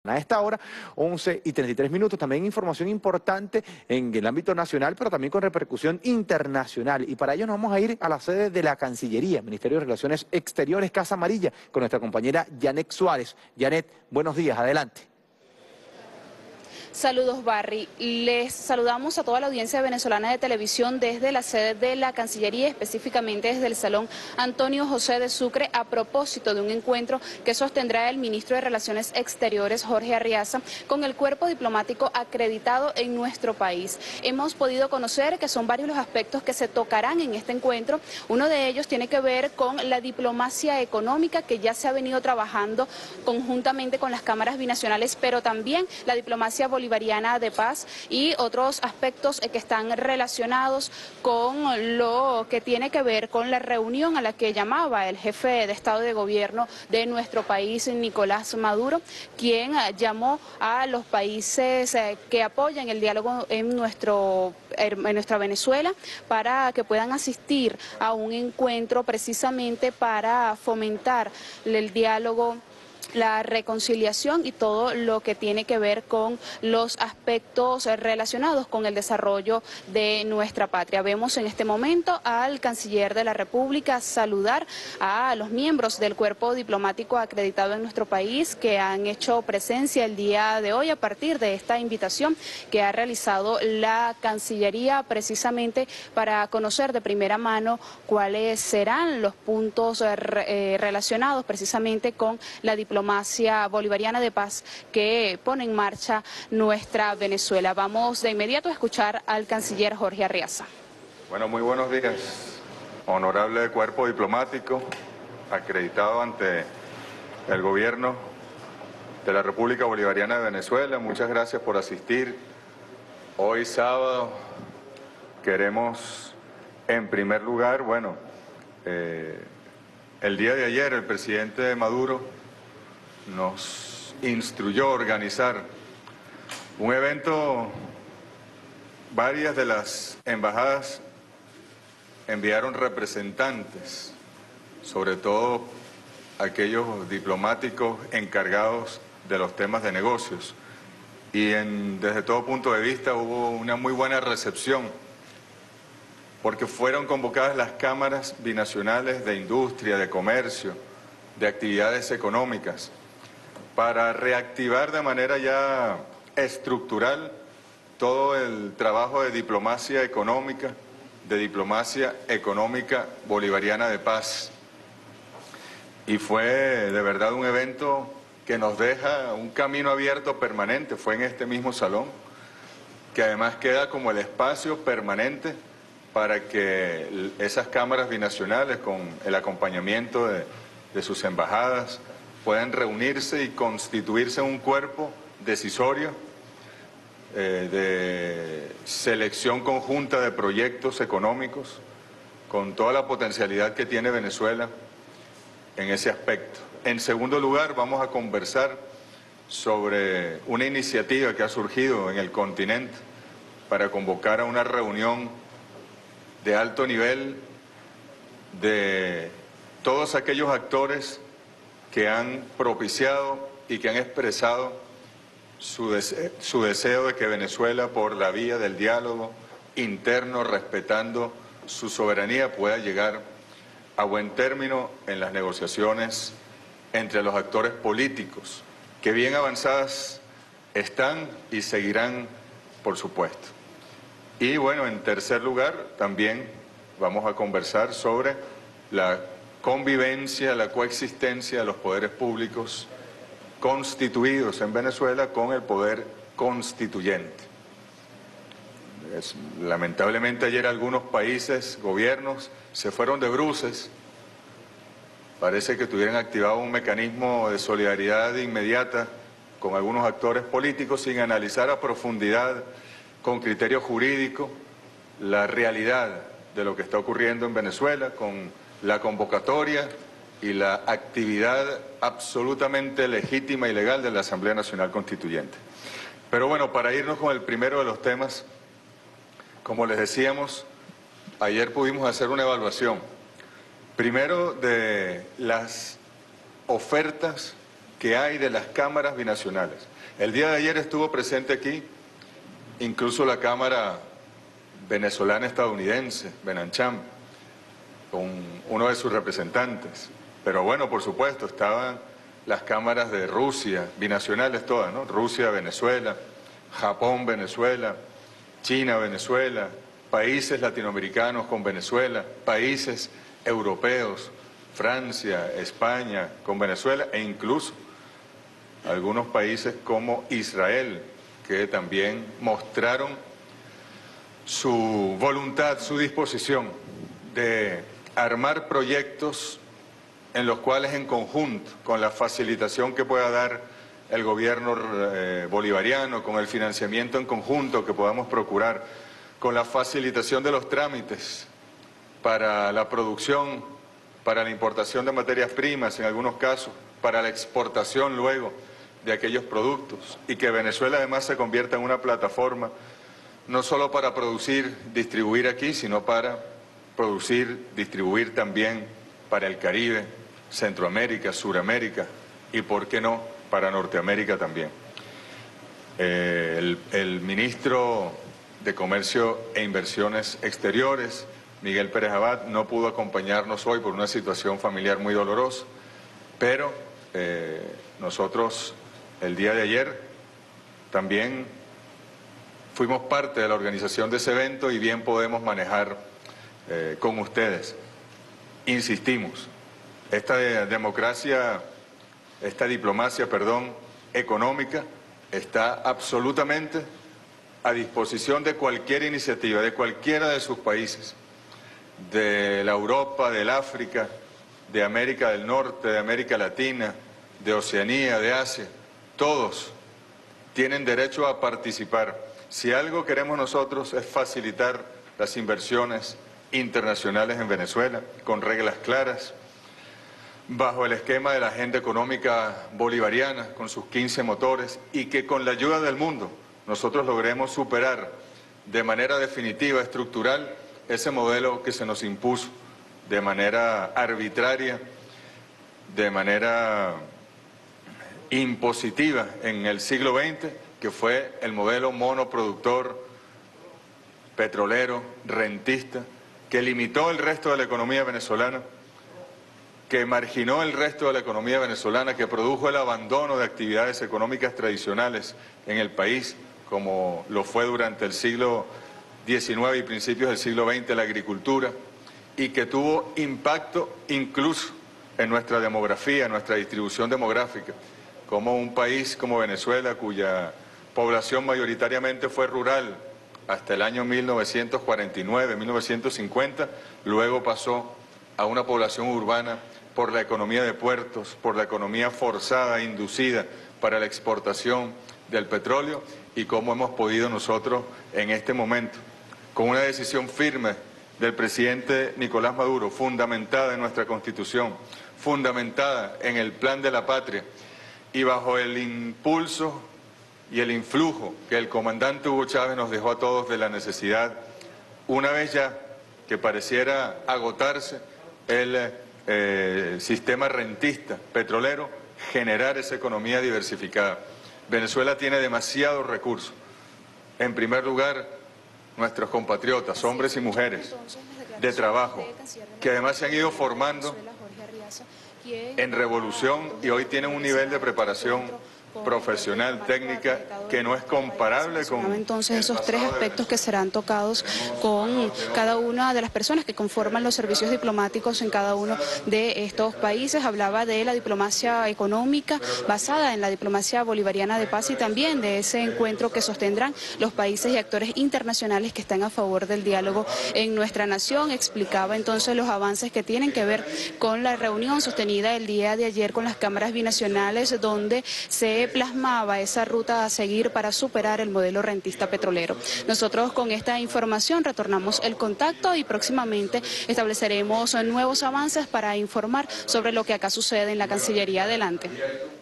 A esta hora, 11:33. También información importante en el ámbito nacional, pero también con repercusión internacional. Y para ello nos vamos a ir a la sede de la Cancillería, Ministerio de Relaciones Exteriores, Casa Amarilla, con nuestra compañera Janet Suárez. Janet, buenos días, adelante. Saludos, Barry. Les saludamos a toda la audiencia venezolana de televisión desde la sede de la Cancillería, específicamente desde el Salón Antonio José de Sucre, a propósito de un encuentro que sostendrá el ministro de Relaciones Exteriores, Jorge Arriaza, con el cuerpo diplomático acreditado en nuestro país. Hemos podido conocer que son varios los aspectos que se tocarán en este encuentro. Uno de ellos tiene que ver con la diplomacia económica, que ya se ha venido trabajando conjuntamente con las cámaras binacionales, pero también la diplomacia bolivariana de paz y otros aspectos que están relacionados con lo que tiene que ver con la reunión a la que llamaba el jefe de Estado y de Gobierno de nuestro país, Nicolás Maduro, quien llamó a los países que apoyan el diálogo en nuestra Venezuela para que puedan asistir a un encuentro precisamente para fomentar el diálogo, la reconciliación y todo lo que tiene que ver con los aspectos relacionados con el desarrollo de nuestra patria. Vemos en este momento al canciller de la República saludar a los miembros del cuerpo diplomático acreditado en nuestro país que han hecho presencia el día de hoy a partir de esta invitación que ha realizado la Cancillería precisamente para conocer de primera mano cuáles serán los puntos relacionados precisamente con la diplomacia bolivariana de paz que pone en marcha nuestra Venezuela. Vamos de inmediato a escuchar al canciller Jorge Arriaza. Bueno, muy buenos días, honorable cuerpo diplomático acreditado ante el gobierno de la República Bolivariana de Venezuela. Muchas gracias por asistir. Hoy sábado queremos, en primer lugar, el día de ayer el presidente Maduro nos instruyó a organizar un evento. Varias de las embajadas enviaron representantes, sobre todo aquellos diplomáticos encargados de los temas de negocios. Y desde todo punto de vista hubo una muy buena recepción, porque fueron convocadas las cámaras binacionales de industria, de comercio, de actividades económicas, para reactivar de manera ya estructural todo el trabajo de diplomacia económica bolivariana de paz. Y fue de verdad un evento que nos deja un camino abierto permanente. Fue en este mismo salón, que además queda como el espacio permanente para que esas cámaras binacionales, con el acompañamiento de sus embajadas, puedan reunirse y constituirse un cuerpo decisorio de selección conjunta de proyectos económicos, con toda la potencialidad que tiene Venezuela en ese aspecto. En segundo lugar, vamos a conversar sobre una iniciativa que ha surgido en el continente para convocar a una reunión de alto nivel de todos aquellos actores que han propiciado y que han expresado su deseo de que Venezuela, por la vía del diálogo interno, respetando su soberanía, pueda llegar a buen término en las negociaciones entre los actores políticos, que bien avanzadas están y seguirán, por supuesto. Y bueno, en tercer lugar, también vamos a conversar sobre la convivencia, la coexistencia de los poderes públicos constituidos en Venezuela con el poder constituyente. Lamentablemente ayer algunos países, gobiernos, se fueron de bruces. Parece que tuvieran activado un mecanismo de solidaridad inmediata con algunos actores políticos sin analizar a profundidad, con criterio jurídico, la realidad de lo que está ocurriendo en Venezuela, con la convocatoria y la actividad absolutamente legítima y legal de la Asamblea Nacional Constituyente. Pero bueno, para irnos con el primero de los temas, como les decíamos, ayer pudimos hacer una evaluación, primero de las ofertas que hay de las cámaras binacionales. El día de ayer estuvo presente aquí incluso la Cámara venezolana-estadounidense, Benancham, con uno de sus representantes. Pero bueno, por supuesto, estaban las cámaras de Rusia, binacionales todas, ¿no? Rusia, Venezuela, Japón, Venezuela, China, Venezuela, países latinoamericanos con Venezuela, países europeos, Francia, España con Venezuela e incluso algunos países como Israel, que también mostraron su voluntad, su disposición de armar proyectos en los cuales en conjunto, con la facilitación que pueda dar el gobierno bolivariano, con el financiamiento en conjunto que podamos procurar, con la facilitación de los trámites para la producción, para la importación de materias primas en algunos casos, para la exportación luego de aquellos productos, y que Venezuela además se convierta en una plataforma no solo para producir, distribuir aquí, sino para producir, distribuir también para el Caribe, Centroamérica, Suramérica y, ¿por qué no?, para Norteamérica también. El ministro de Comercio e Inversiones Exteriores, Miguel Pérez Abad, no pudo acompañarnos hoy por una situación familiar muy dolorosa, pero nosotros el día de ayer también fuimos parte de la organización de ese evento y bien podemos manejar con ustedes. Insistimos, esta diplomacia económica está absolutamente a disposición de cualquier iniciativa, de cualquiera de sus países, de la Europa, del África, de América del Norte, de América Latina, de Oceanía, de Asia. Todos tienen derecho a participar. Si algo queremos nosotros es facilitar las inversiones internacionales en Venezuela, con reglas claras, bajo el esquema de la agenda económica bolivariana, con sus 15 motores, y que con la ayuda del mundo nosotros logremos superar de manera definitiva, estructural, ese modelo que se nos impuso de manera arbitraria, de manera impositiva en el siglo XX, que fue el modelo monoproductor, petrolero, rentista, que limitó el resto de la economía venezolana, que marginó el resto de la economía venezolana, que produjo el abandono de actividades económicas tradicionales en el país, como lo fue durante el siglo XIX y principios del siglo XX la agricultura, y que tuvo impacto incluso en nuestra demografía, en nuestra distribución demográfica, como un país como Venezuela, cuya población mayoritariamente fue rural hasta el año 1949, 1950, luego pasó a una población urbana por la economía de puertos, por la economía forzada, inducida para la exportación del petróleo, y cómo hemos podido nosotros en este momento, con una decisión firme del presidente Nicolás Maduro, fundamentada en nuestra Constitución, fundamentada en el Plan de la Patria, y bajo el impulso y el influjo que el comandante Hugo Chávez nos dejó a todos de la necesidad, una vez ya que pareciera agotarse el sistema rentista petrolero, generar esa economía diversificada. Venezuela tiene demasiados recursos. En primer lugar, nuestros compatriotas, hombres y mujeres de trabajo, que además se han ido formando en revolución y hoy tienen un nivel de preparación profesional, técnica, que no es comparable con... Entonces, esos tres aspectos que serán tocados con cada una de las personas que conforman los servicios diplomáticos en cada uno de estos países. Hablaba de la diplomacia económica basada en la diplomacia bolivariana de paz y también de ese encuentro que sostendrán los países y actores internacionales que están a favor del diálogo en nuestra nación. Explicaba entonces los avances que tienen que ver con la reunión sostenida el día de ayer con las cámaras binacionales, donde se plasmaba esa ruta a seguir para superar el modelo rentista petrolero. Nosotros con esta información retornamos el contacto y próximamente estableceremos nuevos avances para informar sobre lo que acá sucede en la Cancillería. Adelante.